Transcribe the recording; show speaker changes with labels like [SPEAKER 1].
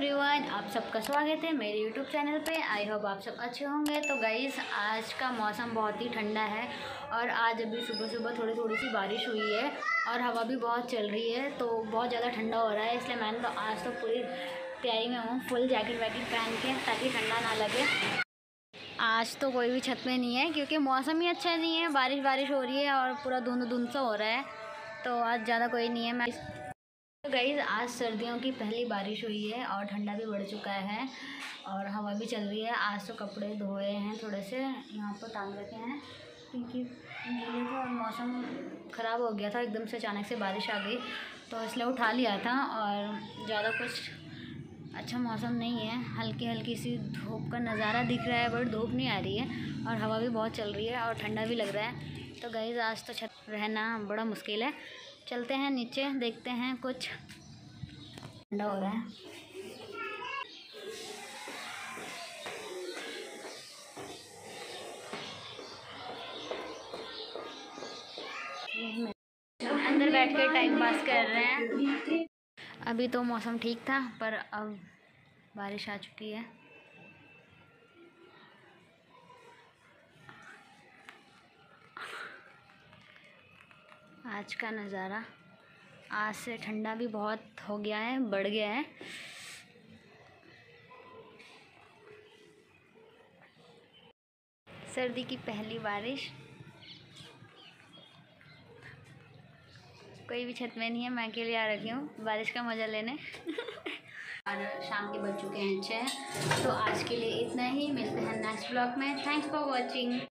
[SPEAKER 1] Everyone, आप सबका स्वागत है मेरे यूट्यूब चैनल पे। आई होप आप सब अच्छे होंगे। तो गाइस, आज का मौसम बहुत ही ठंडा है और आज अभी सुबह सुबह थोड़ी थोड़ी सी बारिश हुई है और हवा भी बहुत चल रही है, तो बहुत ज़्यादा ठंडा हो रहा है। इसलिए मैंने तो आज तो पूरी तैयारी में हूँ, फुल जैकेट वैकेट पहन के, ताकि ठंडा ना लगे। आज तो कोई भी छत में नहीं है क्योंकि मौसम ही अच्छा नहीं है, बारिश हो रही है और पूरा धुंध धुंध सा हो रहा है, तो आज ज़्यादा कोई नहीं है। मैं तो गाइस, आज सर्दियों की पहली बारिश हुई है और ठंडा भी बढ़ चुका है और हवा भी चल रही है। आज तो कपड़े धोए हैं, थोड़े से यहाँ पर टांग रखे हैं क्योंकि गीले थे और मौसम ख़राब हो गया था। एकदम से अचानक से बारिश आ गई तो इसलिए उठा लिया था। और ज़्यादा कुछ अच्छा मौसम नहीं है, हल्की हल्की सी धूप का नज़ारा दिख रहा है, बट धूप नहीं आ रही है और हवा भी बहुत चल रही है और ठंडा भी लग रहा है। तो गाइस, आज तो छत रहना बड़ा मुश्किल है। चलते हैं नीचे, देखते हैं, कुछ ठंडा हो रहा है। अंदर बैठ के टाइम पास कर रहे हैं। अभी तो मौसम ठीक था पर अब बारिश आ चुकी है। आज का नज़ारा, आज से ठंडा भी बहुत हो गया है, बढ़ गया है। सर्दी की पहली बारिश, कोई भी छत में नहीं है, मैं अकेले आ रखी हूँ बारिश का मज़ा लेने। और शाम के बज चुके हैं 6। तो आज के लिए इतना ही, मिलते हैं नेक्स्ट ब्लॉग में। Thanks for watching.